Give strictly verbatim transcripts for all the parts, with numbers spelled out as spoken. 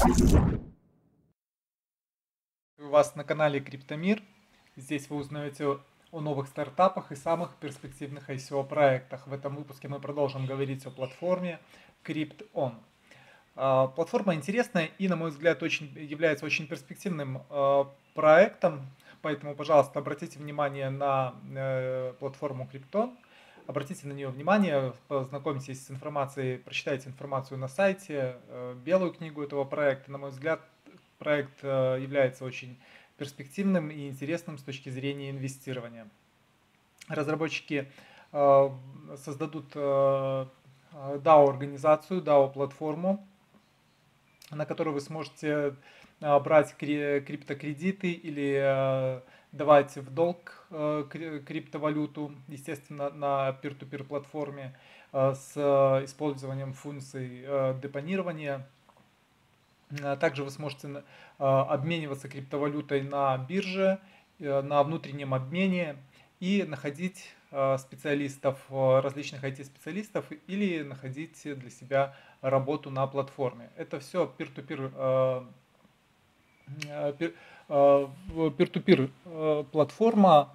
У вас на канале Криптомир. Здесь вы узнаете о новых стартапах и самых перспективных ай си о проектах. В этом выпуске мы продолжим говорить о платформе Crypton. Платформа интересная и, на мой взгляд, очень, является очень перспективным проектом, поэтому, пожалуйста, обратите внимание на платформу Crypton. Обратите на нее внимание, познакомьтесь с информацией, прочитайте информацию на сайте, белую книгу этого проекта. На мой взгляд, проект является очень перспективным и интересным с точки зрения инвестирования. Разработчики создадут дао-организацию, дао-платформу, на которой вы сможете брать криптокредиты или давать в долг криптовалюту, естественно, на peer-to-peer платформе с использованием функций депонирования. Также вы сможете обмениваться криптовалютой на бирже, на внутреннем обмене и находить специалистов, различных ай ти-специалистов или находить для себя работу на платформе. Это все peer-to-peer, peer-to-peer платформа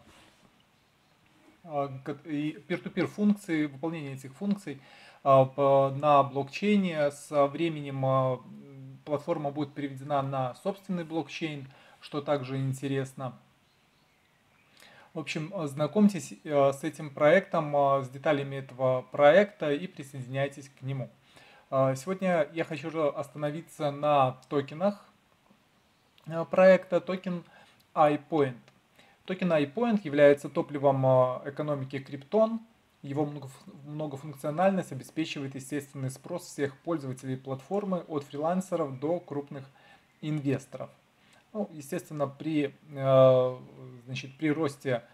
и peer-to-peer функции, выполнение этих функций на блокчейне. Со временем платформа будет переведена на собственный блокчейн, что также интересно. В общем, знакомьтесь с этим проектом, с деталями этого проекта и присоединяйтесь к нему. Сегодня я хочу остановиться на токенах проекта, токен iPoint. Токен iPoint является топливом экономики Crypton. Его многофункциональность обеспечивает естественный спрос всех пользователей платформы, от фрилансеров до крупных инвесторов. Ну, естественно, при, значит, при росте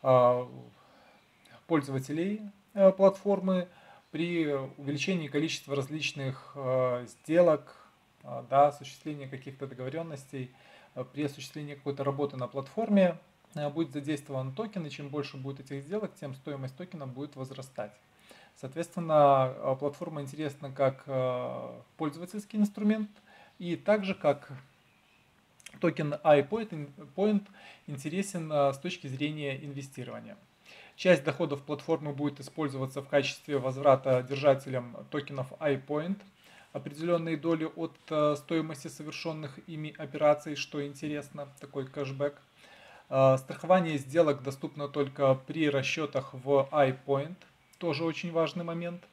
пользователей платформы, при увеличении количества различных сделок, да, осуществления каких-то договоренностей, при осуществлении какой-то работы на платформе будет задействован токен, и чем больше будет этих сделок, тем стоимость токена будет возрастать. Соответственно, платформа интересна как пользовательский инструмент и также как токен iPoint интересен с точки зрения инвестирования. Часть доходов платформы будет использоваться в качестве возврата держателям токенов iPoint определенные доли от стоимости совершенных ими операций, что интересно, такой кэшбэк. Страхование сделок доступно только при расчетах в iPoint, тоже очень важный момент.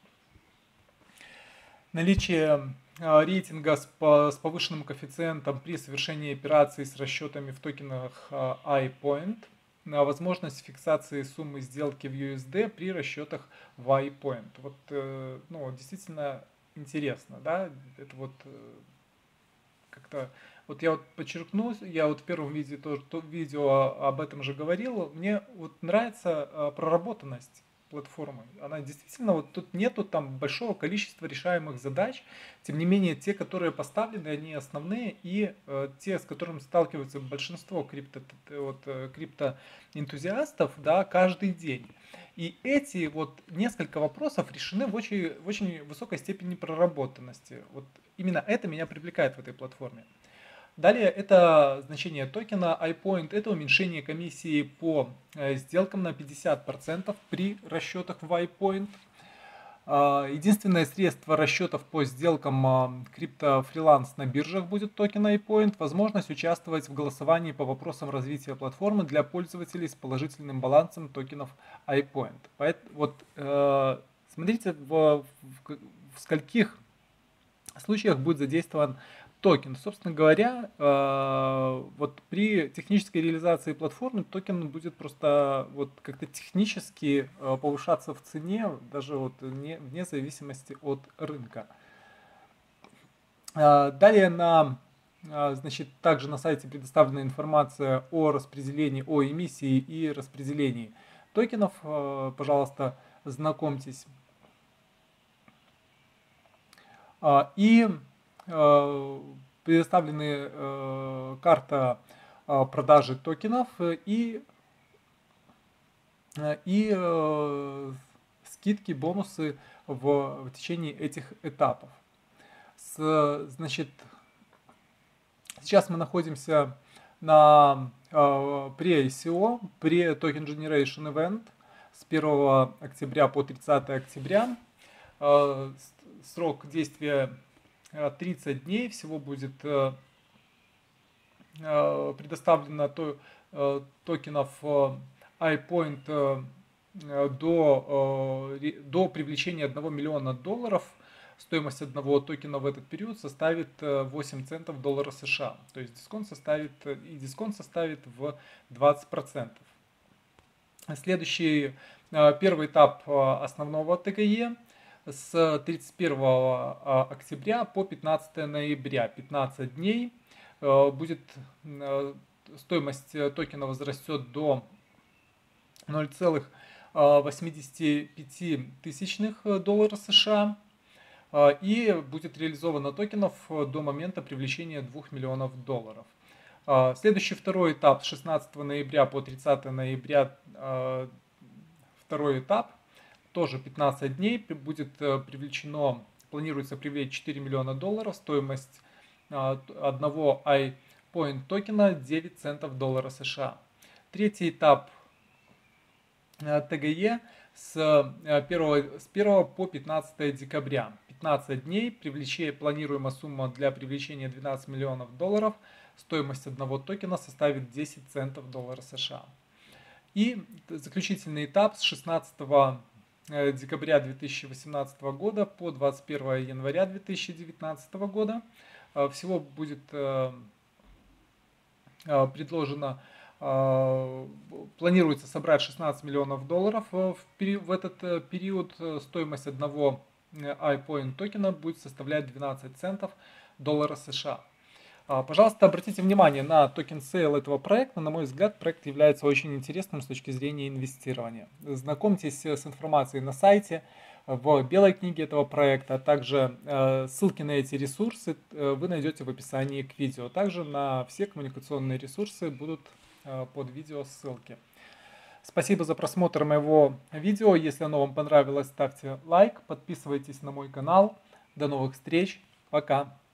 Наличие рейтинга с повышенным коэффициентом при совершении операций с расчетами в токенах iPoint. Возможность фиксации суммы сделки в ю эс ди при расчетах в iPoint. Вот, ну, действительно интересно, да, это вот как-то, вот я вот подчеркну, я вот в первом видео, тоже, то, видео об этом же говорил, мне вот нравится проработанность платформы. Она действительно, вот тут нету там большого количества решаемых задач, тем не менее те, которые поставлены, они основные, и э, те, с которыми сталкиваются большинство крипто, вот, криптоэнтузиастов, да, каждый день. И эти вот несколько вопросов решены в очень, в очень высокой степени проработанности. Вот именно это меня привлекает в этой платформе. Далее это значение токена iPoint, это уменьшение комиссии по сделкам на пятьдесят процентов при расчетах в iPoint. Единственное средство расчетов по сделкам криптофриланс на биржах будет токен iPoint. Возможность участвовать в голосовании по вопросам развития платформы для пользователей с положительным балансом токенов iPoint. Поэтому, вот, смотрите, в, в, в скольких случаях будет задействован токен. Собственно говоря, вот при технической реализации платформы токен будет просто вот как-то технически повышаться в цене, даже вот не, вне зависимости от рынка. Далее на, значит, также на сайте предоставлена информация о распределении, о эмиссии и распределении токенов. Пожалуйста, знакомьтесь. И предоставлены э, карта э, продажи токенов и, и э, скидки, бонусы в, в течение этих этапов. С, значит, Сейчас мы находимся на pre-ай си о, pre-Token Generation Event с первого октября по тридцатое октября. Срок действия тридцать дней. Всего будет предоставлено токенов iPoint до, до привлечения одного миллиона долларов. Стоимость одного токена в этот период составит восемь центов доллара США. То есть дисконт составит, и дисконт составит в двадцать процентов. Следующий, первый этап основного тэ гэ е с тридцать первого октября по пятнадцатое ноября. пятнадцать дней. Будет, стоимость токена возрастет до ноль целых восемьдесят пять тысячных доллара США. И будет реализовано токенов до момента привлечения двух миллионов долларов. Следующий второй этап с шестнадцатого ноября по тридцатое ноября, второй этап, тоже пятнадцать дней, будет привлечено, планируется привлечь четыре миллиона долларов, стоимость одного iPoint токена девять центов доллара США. Третий этап тэ гэ е с первого, с первого по пятнадцатое декабря. пятнадцать дней, привлечение, планируемая сумма для привлечения двенадцать миллионов долларов, стоимость одного токена составит десять центов доллара США. И заключительный этап с шестнадцатого декабря две тысячи восемнадцатого года по двадцать первое января две тысячи девятнадцатого года. Всего будет предложено, планируется собрать шестнадцать миллионов долларов в этот период. Стоимость одного iPoint токена будет составлять двенадцать центов доллара США. Пожалуйста, обратите внимание на токен сейл этого проекта. На мой взгляд, проект является очень интересным с точки зрения инвестирования. Знакомьтесь с информацией на сайте, в белой книге этого проекта, а также ссылки на эти ресурсы вы найдете в описании к видео. Также на все коммуникационные ресурсы будут под видео ссылки. Спасибо за просмотр моего видео. Если оно вам понравилось, ставьте лайк, подписывайтесь на мой канал. До новых встреч. Пока.